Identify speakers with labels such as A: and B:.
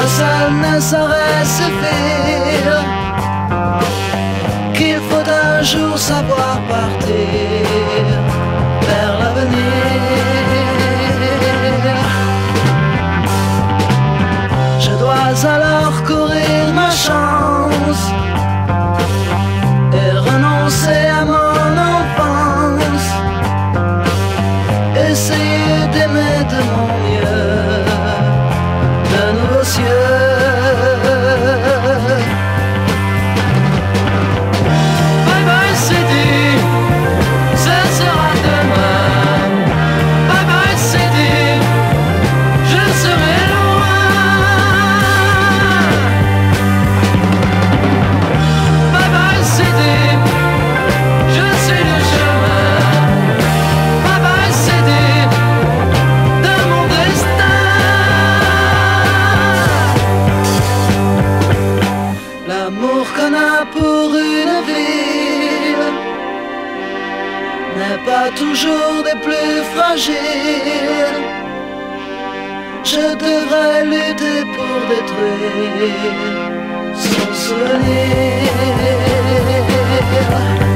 A: seul ne saurait suffire, qu'il faut un jour savoir partir vers l'avenir. Je dois alors courir ma chance et renoncer à mon enfance, essayer d'aimer de mon mieux de nouveaux cieux. Bye bye city, ce sera demain. Bye bye city, je serai loin. Bye bye city, je suis le chemin. Bye bye city, de mon destin. L'amour qu'on a pour une ville n'est pas toujours des plus fragiles. Je devrais lutter pour détruire son souvenir.